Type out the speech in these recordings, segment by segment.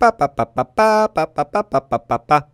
Па-па-па-па-па-па-па-па-па-па.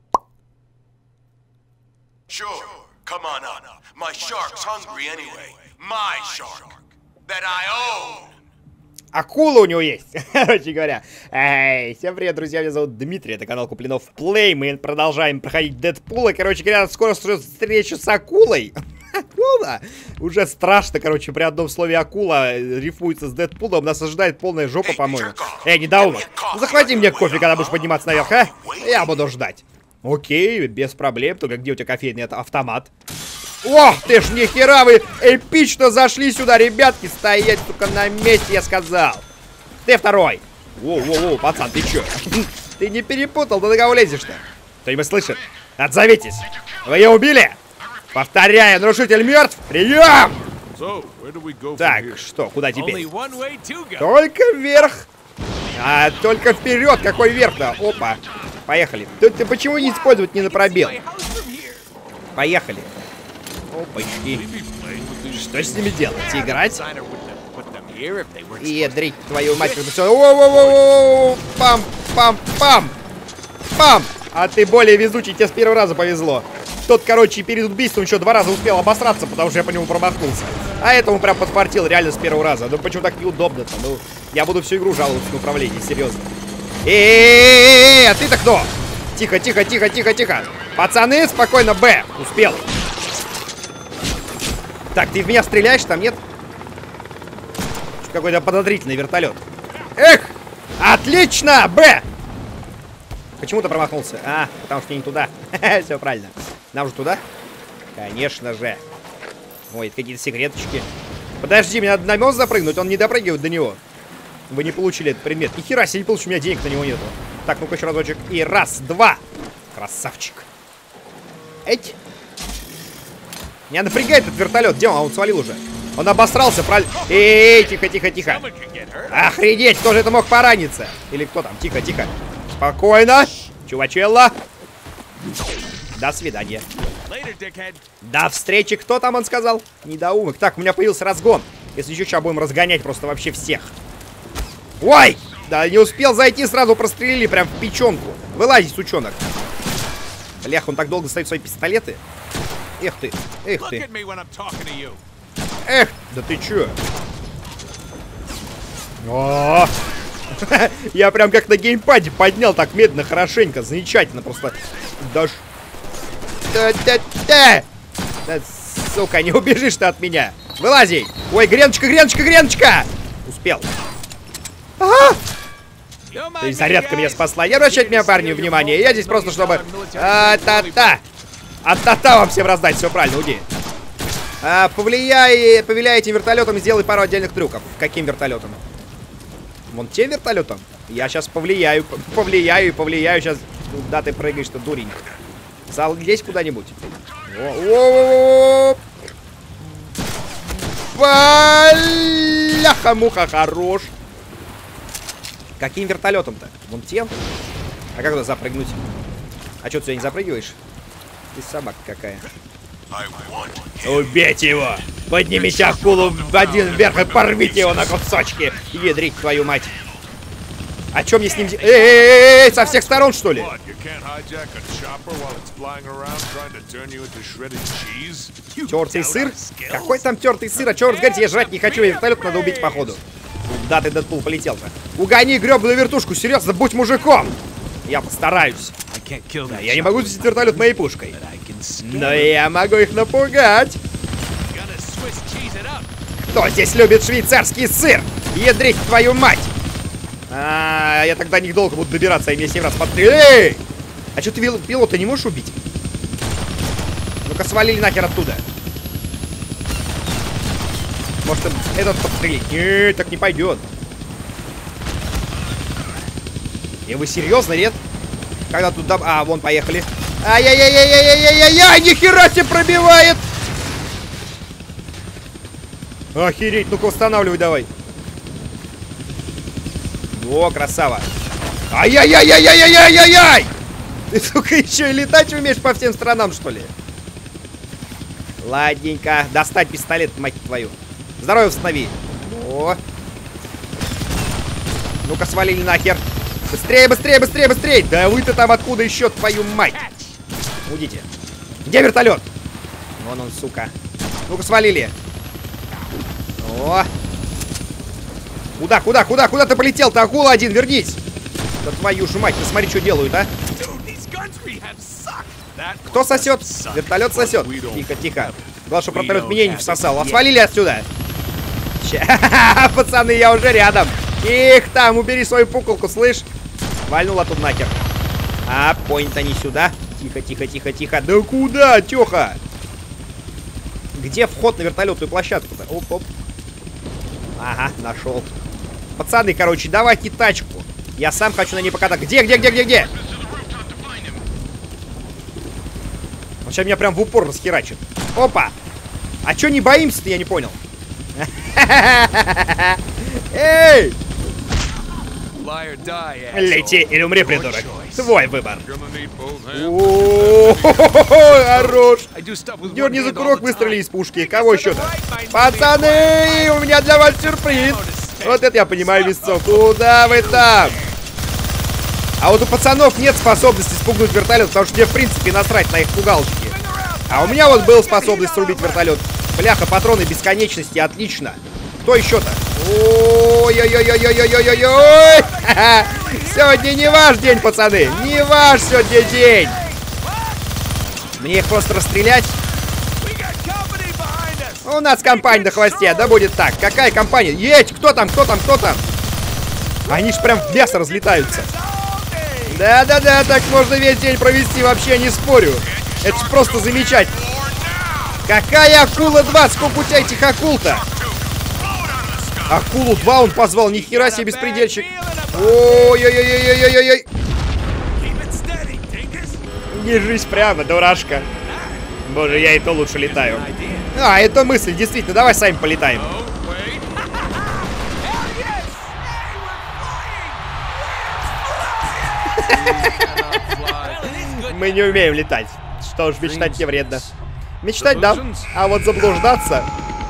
Sure, come on up. My shark's hungry anyway. My shark. That I own. Акула у него есть, короче говоря. Эй, всем привет, друзья, меня зовут Дмитрий, это канал Куплинов Плей. Мы продолжаем проходить Дэдпула. Короче говоря, скоро встречу с акулой. Акула! Уже страшно, короче, при одном слове акула рифмуется с Дэдпулом. Нас ожидает полная жопа, по-моему. Эй, недоумок, захвати мне кофе, когда будешь подниматься наверх, а? Я буду ждать. Окей, без проблем. Только где у тебя кофейный автомат? Ох ты ж, нихера вы эпично зашли сюда, ребятки. Стоять только на месте, я сказал. Ты второй. Воу-воу-воу, пацан, ты чё? Ты не перепутал, ты на кого лезешь-то? Кто-нибудь слышит? Отзовитесь. Вы ее убили? Повторяю, нарушитель мертв. Прием! Так, что, куда теперь? Только вверх. А, только вперед. Какой вверх-то? Опа. Поехали. Ты почему не использовать не на пробел? Поехали. Опачки. Что с ними делать? Играть? Ядрить твою мать. Воу-воу-воу-воу. Пам-пам-пам. Пам. А ты более везучий, тебе с первого раза повезло. Тот, короче, перед убийством еще 2 раза успел обосраться, потому что я по нему промахнулся. А этому прям подфартил реально с первого раза. Ну почему так неудобно-то? Ну, я буду всю игру жаловаться на управление, серьезно. А ты-то кто? Тихо, тихо, тихо, тихо, тихо. Пацаны, спокойно, Б. Успел. Так, ты в меня стреляешь, там нет? Какой-то подозрительный вертолет. Эх! Отлично! Б! Почему ты промахнулся? А, потому что не туда. Все правильно. Нам же туда? Конечно же. Ой, какие-то секреточки. Подожди, мне надо на мост запрыгнуть, он не допрыгивает до него. Вы не получили этот предмет. Ни хера себе не получишь, у меня денег на него нету. Так, ну-ка еще разочек. И раз, два. Красавчик. Эть. Меня напрягает этот вертолет. Где он? А он свалил уже. Он обосрался, правильно? Эй, тихо, тихо, тихо. Охренеть, кто же это мог пораниться? Или кто там? Тихо, тихо. Спокойно. Чувачелла. До свидания. До встречи. Кто там, он сказал? Недоумок. Так, у меня появился разгон. Если еще сейчас будем разгонять просто вообще всех. Ой! Да, не успел зайти, сразу прострелили прям в печенку. Вылазь, сучонок. Блях, он так долго стоит свои пистолеты. Эх ты, эх ты. Эх, да ты чё? О! Я прям как на геймпаде поднял так медленно, хорошенько, замечательно просто. Даже... Да, сука, не убежишь ты от меня. Вылази! Ой, греночка, греночка, греночка! Успел. Ага! Ты зарядка меня спасла. Не обращайте меня, парни, внимание. Я здесь просто, чтобы... А-та-та! А-та-та вам всем раздать. Все правильно, уйди. Повлияй этим вертолетом и сделай пару отдельных трюков. Каким вертолетом? Вон тем вертолетом? Я сейчас повлияю. Повлияю. Сейчас. Куда ты прыгаешь-то, дурень? Залезь куда-нибудь. Бляха-муха, хорош. Каким вертолетом-то? Вон тем? А как туда запрыгнуть? А что, ты сюда не запрыгиваешь? Ты собака какая. Убейте его! Поднимите акулу в один вверх и порвите его на кусочки! Ядрить твою мать! А что мне с ним делать? Эй, со всех сторон, что ли? Тертый сыр? Какой там тертый сыр? А чё разговаривать? Я жрать не хочу, вертолет надо убить, походу. Да, ты, Дэдпул, полетел-то. Угони гребаную вертушку, серьезно, будь мужиком! Я постараюсь. Да, я не могу взять вертолет моей пушкой. Но я могу их напугать. Кто здесь любит швейцарский сыр? Ядрить твою мать! Я тогда недолго буду добираться, и мне 7 раз подстрелили. Эй! А что ты пилота не можешь убить? Ну-ка, свалили нахер оттуда. Может, этот подстрелить? Нет, так не пойдет. И вы серьезно, нет? Когда тут... А, вон, поехали. Ай-яй-яй-яй-яй-яй-яй-яй! Нихера себе пробивает! Охереть, ну-ка восстанавливай давай. О, красава. Ай-яй-яй-яй-яй-яй-яй-яй! Ты, сука, еще и летать умеешь по всем сторонам, что ли? Ладненько. Достать пистолет, мать твою. Здоровье восстанови. О. Ну-ка, свалили нахер. Быстрее, быстрее, быстрее, быстрее! Да вы-то там откуда еще, твою мать? Уйдите. Где вертолет? Вон он, сука. Ну-ка, свалили. О! Куда, куда, куда, куда ты полетел? Ты акула один, вернись! Да твою ж мать, посмотри, что делают, а? Кто сосет? Вертолет сосет. Тихо, тихо. Главное, чтобы вертолет меня не всосал. А свалили отсюда. Пацаны, я уже рядом. Их там, убери свою пуколку, слышь? Вальнула тут нахер. А, point они сюда. Тихо, тихо, тихо, тихо. Да куда, тёха? Где вход на вертолетную площадку-то? Оп-оп. Ага, нашел. Пацаны, короче, давайте тачку. Я сам хочу на ней покататься. Где, где, где, где, где? Он сейчас меня прям в упор расхерачит. Опа! А чё не боимся-то, я не понял. Эй! Лети или умри, придурок. Твой выбор. Хорош. Дерни за курок, выстрели из пушки. Кого еще-то? Пацаны, у меня для вас сюрприз. Вот это я понимаю, весцов. Куда вы там? А вот у пацанов нет способности спугнуть вертолет, потому что мне, в принципе, насрать на их пугалочки. А у меня вот была способность срубить вертолет. Бляха, патроны бесконечности, отлично. Кто еще-то? Ой-ой-ой-ой-ой-ой-ой-ой! Сегодня не ваш день, пацаны! Не ваш сегодня день! Мне их просто расстрелять? У нас компания на хвосте, да будет так. Какая компания? Едь! Кто там? Кто там? Кто там? Они ж прям в мясо разлетаются. Да-да-да, так можно весь день провести, вообще не спорю. Это ж просто замечательно. Какая акула 2? Сколько у тебя этих акул-то? Акулу 2 он позвал, нихера себе беспредельщик. Ой-ой-ой-ой-ой-ой-ой. Держись прямо, дурашка. Боже, я и то лучше летаю. А, это мысль, действительно, давай сами полетаем. Мы не умеем летать. Что ж, мечтать не вредно. Мечтать, да, а вот заблуждаться...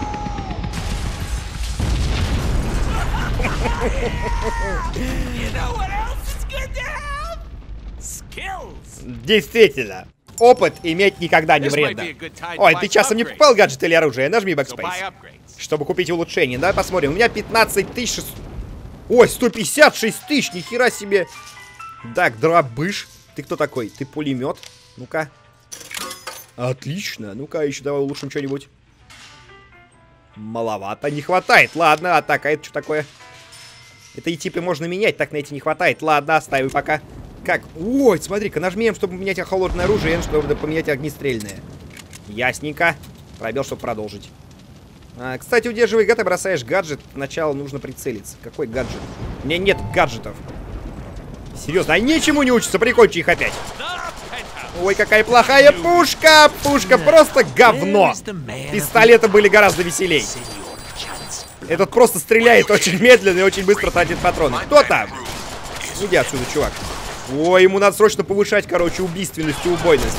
Действительно, опыт иметь никогда не вредно. Ой, ты часом не покупал гаджет или оружие? Нажми Backspace, чтобы купить улучшение. Давай посмотрим. У меня 15 тысяч... Ой, 156 тысяч, нихера себе. Так, дробыш. Ты кто такой? Ты пулемет? Ну-ка. Отлично. Ну-ка, еще давай улучшим что-нибудь. Маловато, не хватает. Ладно, атака, это что такое? Это и типы можно менять, так на эти не хватает. Ладно, оставим пока. Как? Ой, смотри-ка, нажми М, чтобы поменять холодное оружие, Н, чтобы поменять огнестрельное. Ясненько. Пробел, чтобы продолжить. Кстати, удерживай Г, ты бросаешь гаджет. Сначала нужно прицелиться. Какой гаджет? У меня нет гаджетов. Серьезно, они ничему не учатся, прикончи их опять. Ой, какая плохая пушка! Пушка просто говно. Пистолеты были гораздо веселей. Этот просто стреляет очень медленно и очень быстро тратит патроны. Кто там? Иди отсюда, чувак. Ой, ему надо срочно повышать, короче, убийственность и убойность.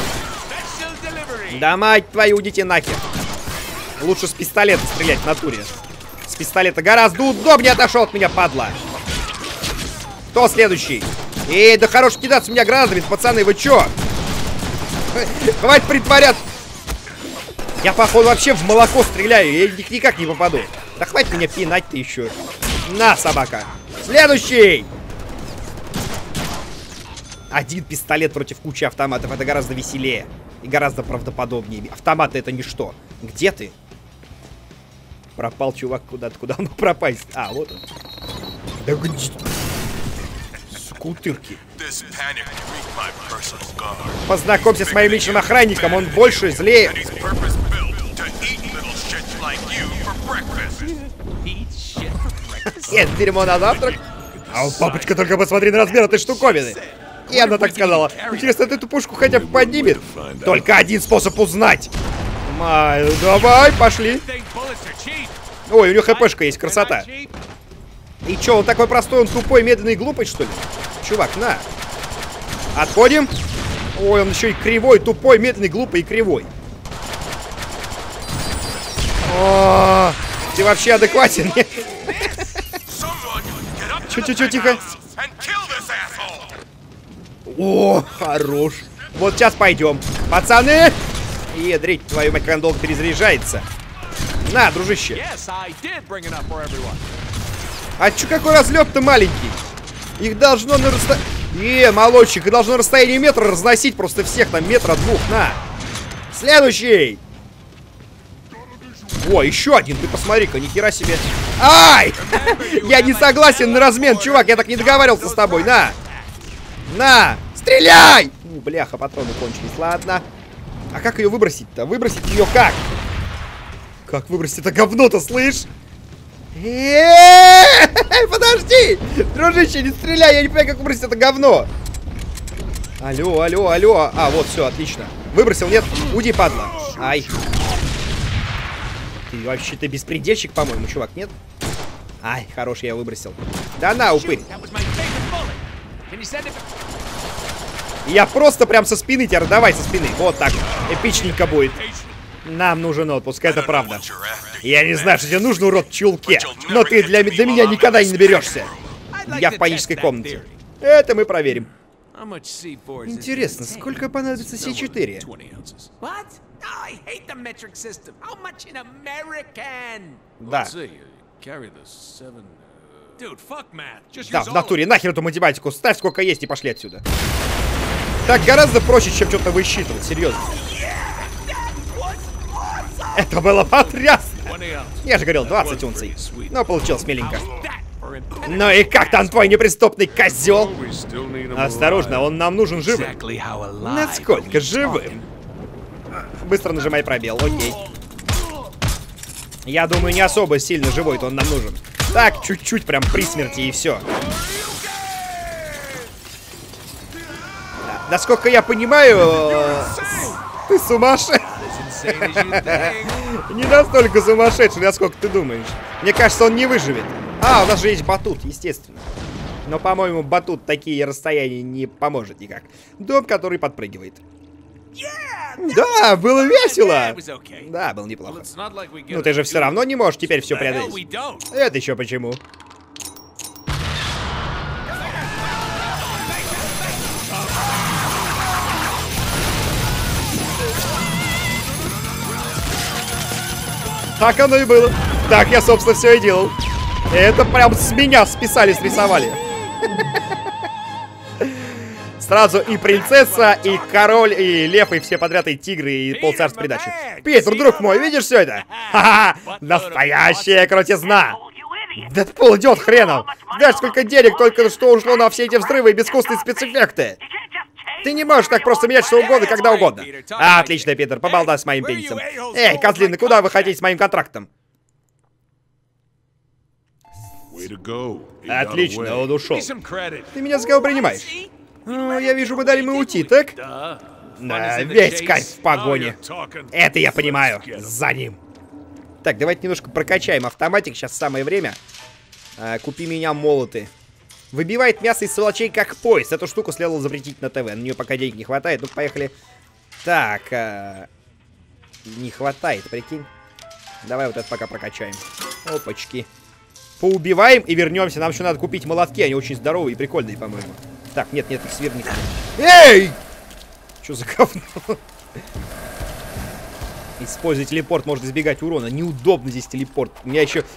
Да мать твою, уйдите нахер. Лучше с пистолета стрелять в натуре. С пистолета гораздо удобнее отошел от меня, падла. Кто следующий? Эй, да хорош кидаться в меня гранатами, пацаны, вы чё? Хватит притворяться. Я, походу, вообще в молоко стреляю, я никак не попаду. Да хватит меня пинать-то еще. На, собака. Следующий! Один пистолет против кучи автоматов. Это гораздо веселее. И гораздо правдоподобнее. Автоматы это ничто. Где ты? Пропал чувак куда-то. Куда он пропасть? А, вот он. Да где? Скутырки. Познакомься с моим личным охранником. Он больше, злее. Съест дерьмо на завтрак. А у папочка, только посмотри на размер этой штуковины. И она так сказала. Интересно, ты эту пушку хотя бы поднимет? Только один способ узнать. Давай, пошли. Ой, у него хпшка есть, красота. И чё, он такой простой, он тупой, медленный, глупый, что ли? Чувак, на. Отходим. Ой, он еще и кривой, тупой, медленный, глупый и кривой. О, ты вообще адекватен? Чё, тихо. О, хорош. Вот сейчас пойдем. Пацаны! Ядрить, твою мать, как долго перезаряжается. На, дружище. А чё, какой разлет-то маленький? Их должно на расстоянии... молодчик, их должно на расстоянии метра разносить просто всех, там, метра-двух. На. Следующий. О, еще один, ты посмотри-ка, нихера себе. Ай! Я не согласен на размен, чувак, я так не договаривался с тобой. На! На! Стреляй! Бляха, патроны кончились, ладно. А как ее выбросить-то? Выбросить ее как? Как выбросить это говно-то, слышь? Подожди! Дружище, не стреляй, я не понимаю, как выбросить это говно. Алло, алло, алло. А, вот, все, отлично. Выбросил, нет? Уйди, падла. Ай. Ты вообще-то беспредельщик, по-моему, чувак, нет? Ай, хорош, я выбросил. Да на, упырь. Я просто прям со спины тебя, давай со спины. Вот так, эпичненько будет. Нам нужен отпуск, это правда. Я не знаю, что тебе нужно, урод в чулке, но ты для меня никогда не наберешься. Я в панической комнате. Это мы проверим. Интересно, сколько понадобится С4? Да. Да, в натуре, нахер эту математику, ставь сколько есть и пошли отсюда. Так гораздо проще, чем что-то высчитывать, серьезно. Это было потрясно. Я же говорил, 20 унций. Но получилось миленько. Ну и как там твой неприступный козел? Осторожно, он нам нужен живым. Насколько живым? Быстро нажимай пробел, окей. Я думаю, не особо сильно живой-то он нам нужен. Так, чуть-чуть прям при смерти и все. Насколько я понимаю, ты сумасшедший. Не настолько сумасшедший, насколько ты думаешь. Мне кажется, он не выживет. А, у нас же есть батут, естественно. Но, по-моему, батут такие расстояния не поможет никак. Дом, который подпрыгивает. Да, было весело. Да, было неплохо. Ну ты же все равно не можешь теперь все преодолеть. Это еще почему? Так оно и было. Так я, собственно, все и делал. Это прям с меня списали, срисовали. Сразу и принцесса, и король, и лев, и все подряд, и тигры, и полцарства придачи. Питер, друг мой, видишь все это? Ха-ха! Настоящая крутизна! Дэдпул, идиот хренов! Знаешь, сколько денег только что ушло на все эти взрывы и безвкусные спецэффекты? Ты не можешь так просто менять что угодно, когда угодно. Отлично, Питер, побалдай с моим пенисом. Эй, козлины, куда вы хотите с моим контрактом? Отлично, он ушел. Ты меня за кого принимаешь? Ну, я вижу, мы дали ему уйти, так? Да, весь кайф в погоне. Это я понимаю. За ним. Так, давайте немножко прокачаем автоматик. Сейчас самое время. Купи меня молоты. Выбивает мясо из сволочей как пояс. Эту штуку следовало запретить на ТВ. На нее пока денег не хватает. Ну, поехали. Так. Не хватает, прикинь. Давай вот это пока прокачаем. Опачки. Поубиваем и вернемся. Нам еще надо купить молотки. Они очень здоровые и прикольные, по-моему. Так, нет, нет, сверни. Эй! Что за говно? Используя телепорт, можно избегать урона. Неудобно здесь телепорт. У меня еще...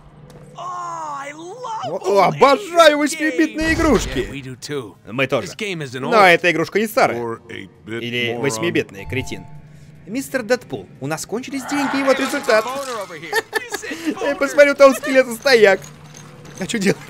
О, обожаю 8-битные игрушки. Мы тоже. Но эта игрушка не старая. Или 8-битная, кретин. Мистер Дэдпул, у нас кончились деньги, и вот результат. Я посмотрю, там скелет стояк. А что делать?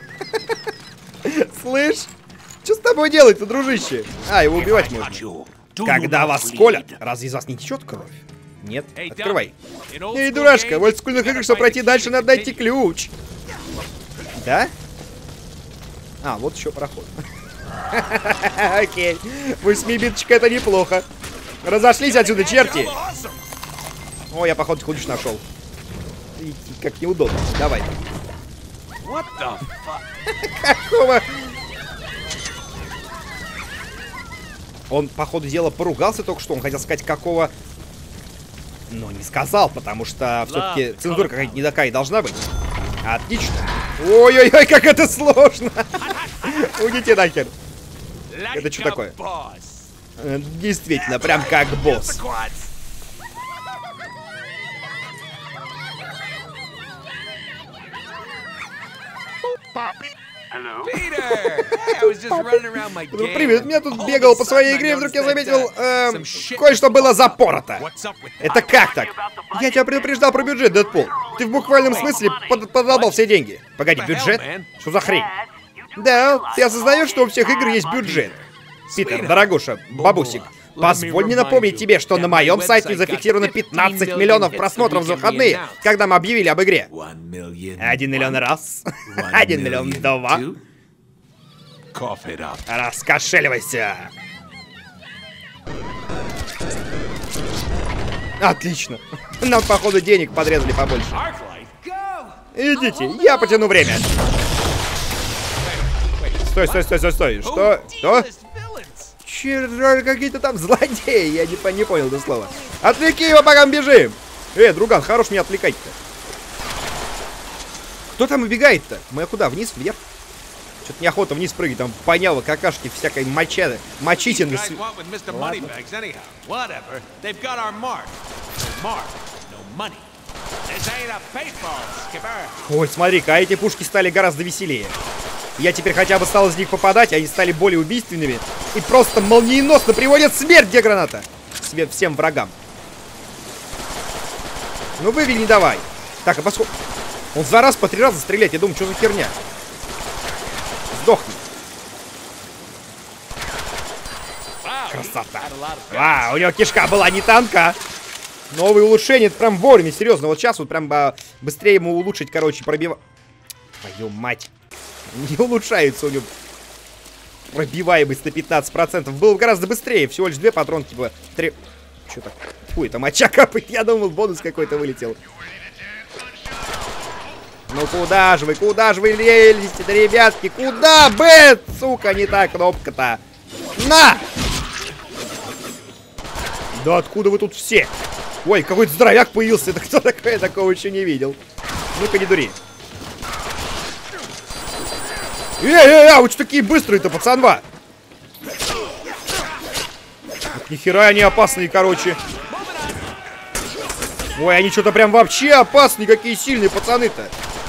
Слышь? Что с тобой делать-то, дружище? А, его убивать можно. Когда вас колят, разве из вас не течет кровь? Нет? Открывай. Эй, дурашка, в олдскульных играх, чтобы пройти дальше, надо найти ключ. Да? А, вот еще проход. Окей. 8-биточка, это неплохо. Разошлись отсюда, черти. О, я, походу, ключ нашел. Как неудобно. Давай. Какого? Он, по ходу дела, поругался только что. Он хотел сказать, какого... Но не сказал, потому что все-таки цензура какая-то не такая должна быть. Отлично. Ой-ой-ой, как это сложно. Уйдите нахер. Это что такое? Действительно, прям как босс. Ну, привет, я тут бегал по своей игре, и вдруг я заметил, кое-что было запорото. Это как так? Я тебя предупреждал про бюджет, Дэдпул. Ты в буквальном смысле подолбал все деньги. Погоди, бюджет? Что за хрень? Да, ты осознаешь, что у всех игр есть бюджет? Питер, дорогуша, бабусик, позволь мне напомнить тебе, что на моем сайте зафиксировано 15 миллионов просмотров за выходные, когда мы объявили об игре. 1 миллион раз. 1 миллион два. Раскошеливайся. Отлично. Нам, походу, денег подрезали побольше. Идите, я потяну время. Стой, стой, стой, стой, стой. Что? Что? Черт, какие-то там злодеи. Я не понял это слова. Отвлеки его, пока мы бежим. Друган, хорош меня отвлекать-то. Кто там убегает-то? Мы куда? Вниз, вверх? Что-то неохота вниз прыгать, там поняло, какашки, всякой мочитины. Ой, смотри-ка, а эти пушки стали гораздо веселее. Я теперь хотя бы стал из них попадать, они стали более убийственными. И просто молниеносно приводят смерть, где граната? Всем врагам. Ну вывели, давай. Так, а поскольку... Он за раз по 3 раза стрелять, я думаю, что за херня? Сдохни. Красота. У него кишка была не танка. Новые улучшения, это прям вовремя, серьезно. Вот сейчас вот прям быстрее ему улучшить, короче, пробивать. Твою мать. Не улучшается у него пробиваемость на 15%. Было гораздо быстрее. Всего лишь 2 патронки было. 3... Что так? Фу, это моча капает. Я думал, бонус какой-то вылетел. Ну куда же вы лезете-то, ребятки? Куда, Бэт? Сука, не та кнопка-то. На! Да откуда вы тут все? Ой, какой-то здоровяк появился. Это кто такой? Я такого еще не видел. Ну-ка, не дури. Вы что такие быстрые-то, пацанва? Нихера они опасные, короче. Ой, они что-то прям вообще опасные, какие сильные пацаны-то.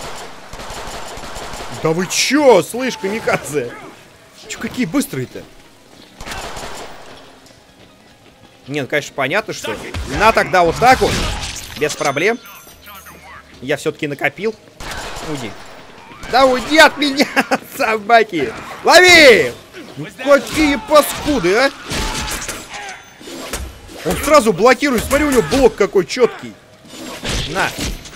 Да вы чё, слышь, камикадзе? Чё, какие быстрые-то? Не, ну, конечно, понятно, что... На тогда вот так вот. Без проблем. Я все-таки накопил. Уйди. Да уйди от меня, собаки! Лови! Ну, какие паскуды, а! Он сразу блокирует. Смотри, у него блок какой четкий. На.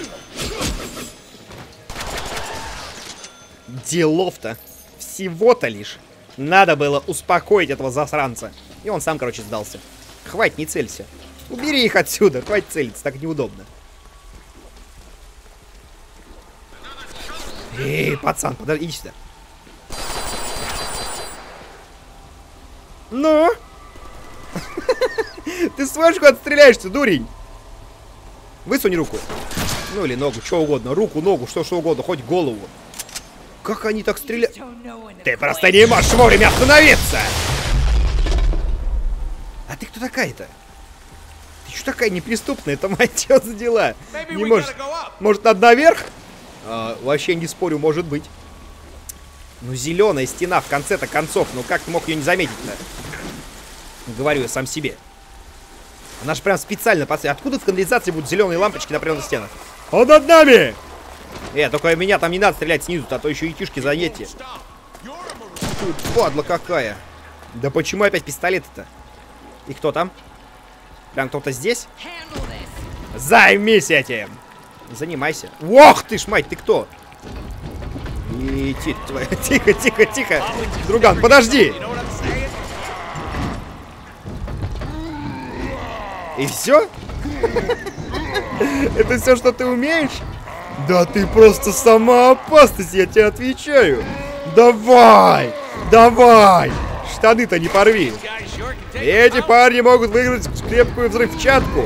Делов-то. Всего-то лишь. Надо было успокоить этого засранца. И он сам, короче, сдался. Хватит, не целься. Убери их отсюда. Хватит целиться, так неудобно. Эй, пацан, подожди, иди сюда. Ну? Ты сможешь куда-то стреляешься, дурень? Высунь руку. Ну или ногу, что угодно. Руку, ногу, что угодно, хоть голову. Как они так стреляют? Ты просто не можешь вовремя остановиться! А ты кто такая-то? Ты что такая неприступная? Это мать, что за дела? Не может. Может, надо наверх? Вообще не спорю, может быть. Ну, зеленая стена в конце-то концов. Ну, как ты мог ее не заметить-то? Говорю я сам себе. Она же прям специально, пацаны. Откуда в канализации будут зеленые лампочки, например, на стенах? Он над нами! Только меня там не надо стрелять снизу, а то еще и тишки заедьте. Тут падла какая. Да почему опять пистолеты-то? И кто там? Прям кто-то здесь? Займись этим! Занимайся. Ох ты ж, мать, ты кто? Тихо, тихо, тихо. Друган, подожди. И все? Это все, что ты умеешь? Да ты просто сама опасность, я тебе отвечаю. Давай, давай. Штаны-то не порви. Эти парни могут выиграть крепкую взрывчатку.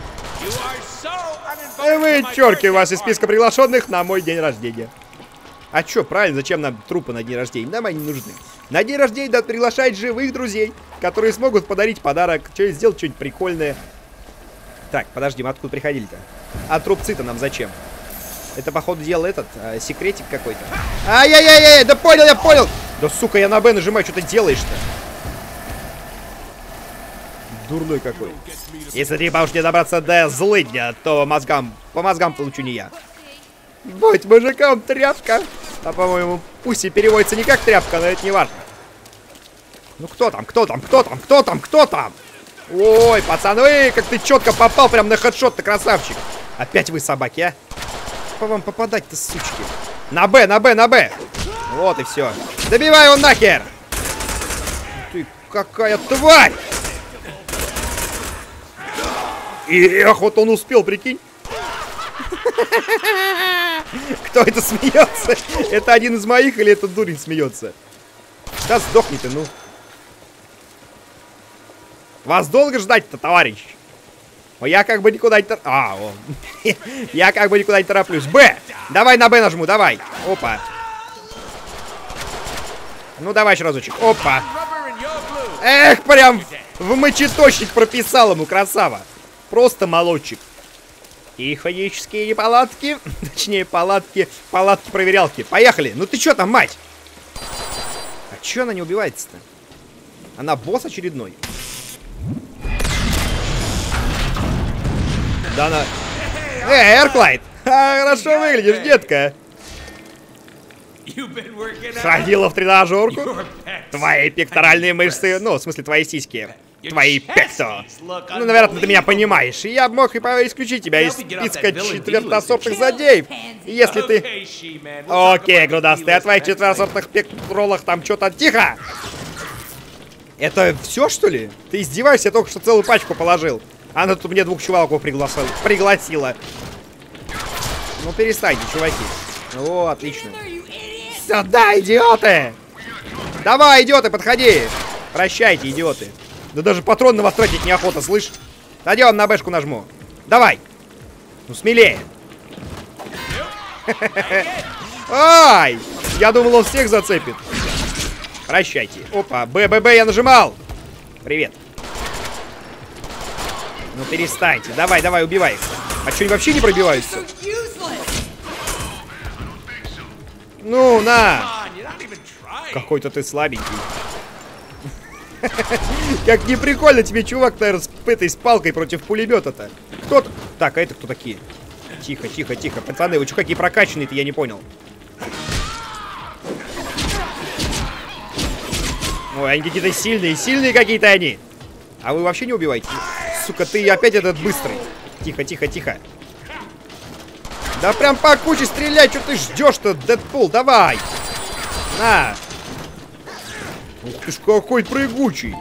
И вычеркиваю вас из списка приглашенных на мой день рождения. А чё, правильно, зачем нам трупы на день рождения? Нам они не нужны. На день рождения надо приглашать живых друзей, которые смогут подарить подарок, сделать что-нибудь прикольное. Так, подожди, мы откуда приходили-то? А трупцы-то нам зачем? Это, походу, дела этот, секретик какой-то. Ай-яй-яй-яй, да понял, я понял! Да, сука, я на Б нажимаю, что ты делаешь-то? Дурной какой. Если ты поможешь мне добраться до злыдня, то по мозгам получу не я. Будь мужиком, тряпка. А, по-моему, пусть и переводится не как тряпка, но это не важно. Ну кто там, кто там, кто там, кто там, кто там? Ой, пацаны, как ты четко попал прям на хедшот, ты красавчик. Опять вы собаки, а? По вам попадать-то, сучки. На Б, на Б, на Б. Вот и все. Добивай его нахер. Ты какая тварь. Эх, вот он успел, прикинь. Кто это смеется? Это один из моих или этот дурень смеется? Да сдохни ты, ну. Вас долго ждать-то, товарищ? Я как бы никуда не я как бы никуда не тороплюсь. Б! Давай на Б нажму, давай. Опа. Ну давай еще разочек. Опа. Эх, прям в мочеточник прописал ему, красава. Просто молодчик. Тихонические неполадки. Точнее, палатки-проверялки. Поехали. Ну ты что там, мать? А че она не убивается-то? Она босс очередной. Да она... Эрклайт! Хорошо выглядишь, детка. Ходила в тренажерку? Твои пекторальные мышцы, ну, в смысле, твои сиськи. Твои пекто. Ну, наверное, ты меня понимаешь. Я мог и исключить тебя из списка четвертосортных злодеев. Если ты... Окей, грудастый, о твоих четвертосортных пектролах там что-то... Тихо! Это все, что ли? Ты издеваешься? Я только что целую пачку положил. Она тут мне 2 чуваков пригласила. Ну, перестаньте, чуваки. О, отлично. Сюда, идиоты! Давай, идиоты, подходи! Прощайте, идиоты. Да даже патрон на вас тратить неохота, слышь? Пойдем, на бэшку нажму. Давай! Ну, смелее! Ай! Я думал, он всех зацепит. Прощайте. Опа, БББ я нажимал. Привет. Ну, перестаньте. Давай, давай, убивай их. А что, они вообще не пробиваются? Ну, на! Какой-то ты слабенький. Как не прикольно тебе, чувак, наверное, с палкой против пулемета-то. Кто-то... Так, а это кто такие? Тихо, тихо, тихо. Пацаны, вы что, какие прокачанные-то, я не понял. Ой, они какие-то сильные какие-то они. А вы вообще не убиваете? Сука, ты опять этот быстрый. Тихо, тихо, тихо. Да прям по куче стреляй, что ты ждешь-то, Дэдпул, давай. На. Ух ты ж какой прыгучий.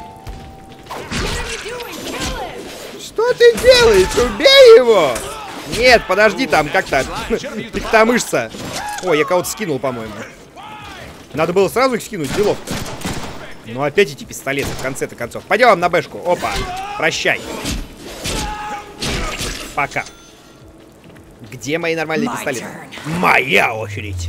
Что ты делаешь? Убей его. Нет, подожди там, как-то. Пиктомышца. Ой, я кого-то скинул, по-моему. Надо было сразу их скинуть, делов-то. Ну опять эти пистолеты в конце-то концов. Пойдем на бэшку. Опа. Прощай. Пока. Где мои нормальные пистолеты? Моя очередь.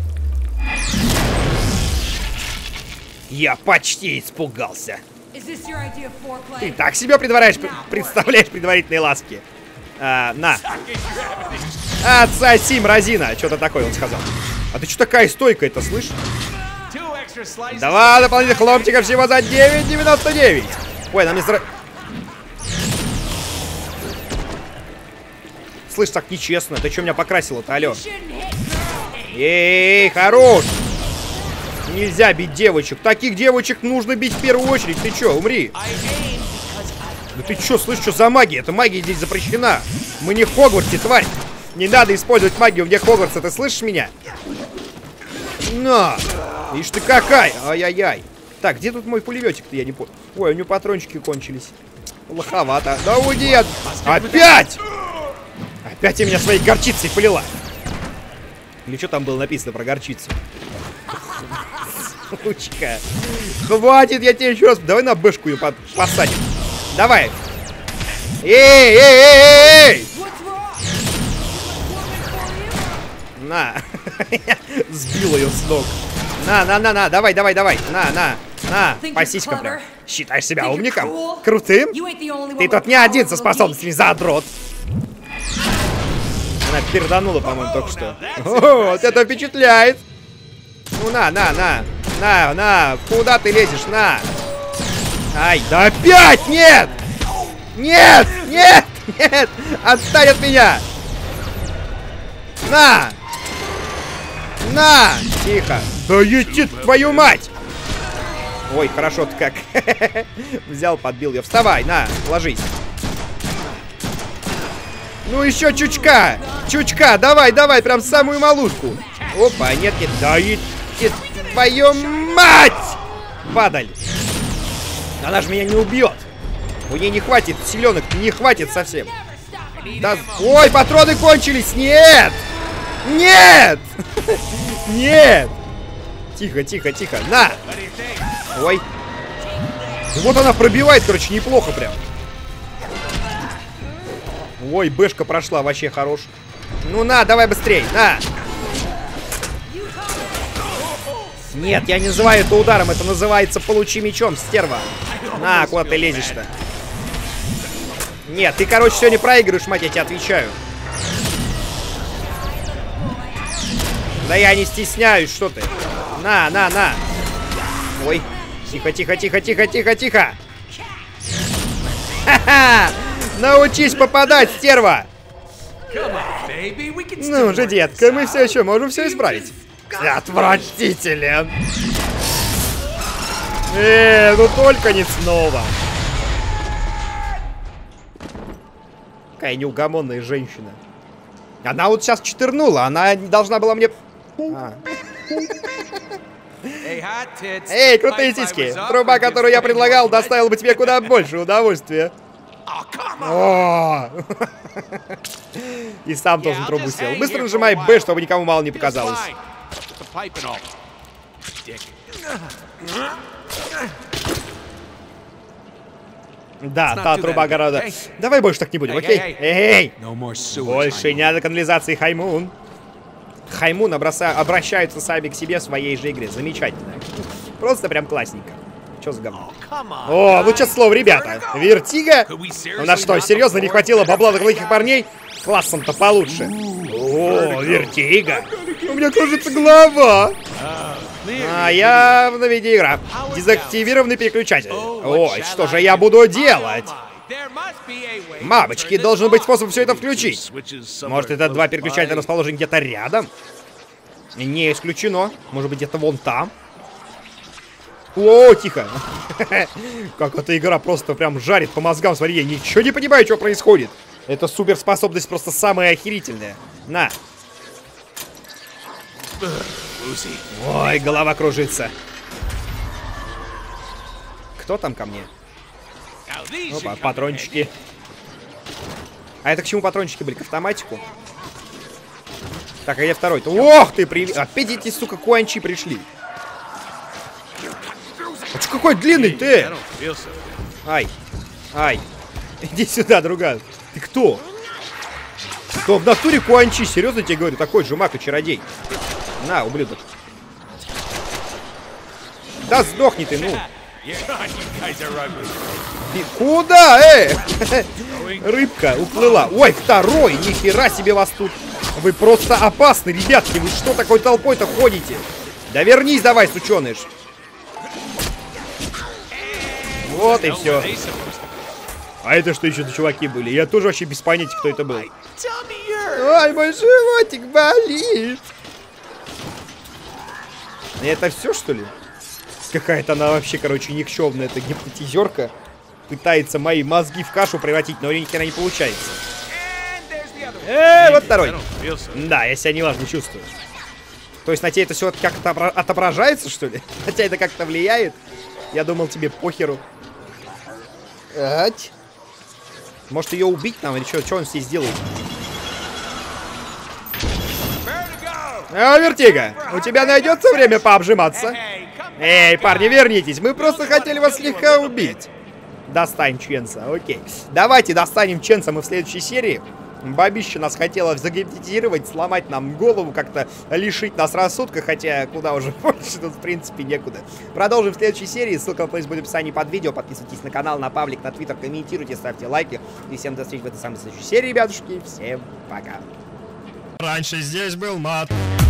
Я почти испугался. Ты так себе представляешь предварительные ласки? На. Отсоси, мразина. Что-то такое он сказал. А ты что такая стойкая-то, слышь? 2 дополнительных ломтика всего за 9,99. Ой, нам не сразу... Слышь, так нечестно. Ты что меня покрасила-то, алё? Эй, хорош! Нельзя бить девочек. Таких девочек нужно бить в первую очередь. Ты чё, умри. Да ты чё, слышь, что за магия? Эта магия здесь запрещена. Мы не в Хогвартсе, тварь. Не надо использовать магию вне Хогвартса. Ты слышишь меня? На! Ишь ты какая! Ай-яй-яй. Так, где тут мой пулеметик-то? Я не понял. Ой, у него патрончики кончились. Лоховато. Да уйди от... Опять! Опять я меня своей горчицей полила. Или что там было написано про горчицу? Сучка. Хватит, я тебе еще раз... Давай на бэшку ее посадим. Давай. Эй! На. Сбил ее с ног. На, давай. На. По сиськам прям. Считаешь себя умником? Крутым? Ты тут не один со способностями, задрот. Она перданула, по-моему, только что. О, вот это впечатляет. Ну, на. Куда ты лезешь? На. Ай, да опять! Нет! Нет! Отстань от меня! На! Тихо! Да ети твою мать! Ой, хорошо ты как. Взял, подбил ее. Вставай, на, ложись. Ну еще чучка! Давай, прям самую малушку. Опа, нет, да ети твою мать! Падаль! Она же меня не убьет. У нее не хватит силенок, не хватит совсем. Да... Ой, патроны кончились! Нет! Нет! Тихо. На! Ой. Вот она пробивает, короче, неплохо прям. Ой, бэшка прошла, вообще хорош. Ну на, давай быстрей, на! Нет, я не называю это ударом, это называется получи мечом, стерва. На, куда ты лезешь-то? Нет, ты, короче, сегодня проигрываешь, мать, я тебе отвечаю. Да я не стесняюсь, что ты? На. Ой, тихо. Ха-ха! Научись попадать, стерва! Ну же, детка, мы все еще можем все исправить. Отвратителен! Ну только не снова. Какая неугомонная женщина. Она вот сейчас читернула, она должна была мне... Эй, крутые сиськи! Труба, которую я предлагал, доставила бы тебе куда больше удовольствия. О! И сам должен трубу сел. Быстро нажимай Б, чтобы никому мало не показалось. Да, та труба города. Давай больше так не будем, окей? Эй! Больше не надо канализации, Хаймун. Хаймун обращаются сами к себе в своей же игре. Замечательно. Просто прям классненько. Что за говно? О, ну что слово, ребята. Вертига? У нас что, серьезно не хватило бабла для таких парней? Классом-то получше. О, Вертига. У меня кружится голова. А я в новиде игра. Дезактивированный переключатель. Ой, что же я буду делать? Мамочки, должен быть способ все это включить. Может, это два переключателя расположены где-то рядом? Не исключено. Может быть, где-то вон там. О, тихо. Как эта игра просто прям жарит по мозгам. Смотри, я ничего не понимаю, что происходит. Эта суперспособность просто самая охерительная. На. Ой, голова кружится. Кто там ко мне? Опа, патрончики. А это к чему патрончики были? К автоматику? Так, а где второй-то? Ох ты, опять эти, сука, куанчи пришли. А что какой длинный ты? Ай. Иди сюда, друган. Ты кто? Кто в натуре куанчи? Серьезно тебе говорю, такой же маг и чародей. На, ублюдок. Да сдохни ты, ну. Ты куда, Рыбка уплыла. Ой, второй, нихера себе вас тут. Вы просто опасны, ребятки. Вы что такой толпой-то ходите? Да вернись давай, сученыш. Вот и все. А это что еще за чуваки были? Я тоже вообще без понятия, кто это был. Ой, мой животик болит. Это все, что ли? Какая-то она вообще, короче, никчемная. Это гипнотизерка. Пытается мои мозги в кашу превратить, но ни хера не получается. Вот второй. Да, я себя неважно чувствую. То есть на тебя это все как-то отображается, что ли? На тебя это как-то влияет? Я думал, тебе похеру. Может ее убить нам или что он здесь делает? Вертига, у тебя найдется время пообжиматься? Эй, парни, вернитесь, мы просто хотели вас слегка убить. Достань Ченса, окей. Давайте достанем Ченса мы в следующей серии. Бабища нас хотела загипнотизировать, сломать нам голову, как-то лишить нас рассудка, хотя куда уже больше тут в принципе некуда. Продолжим в следующей серии, ссылка на плейлист будет в описании под видео, подписывайтесь на канал, на паблик, на твиттер, комментируйте, ставьте лайки. И всем до встречи в этой самой следующей серии, ребятушки, всем пока. Раньше здесь был мат.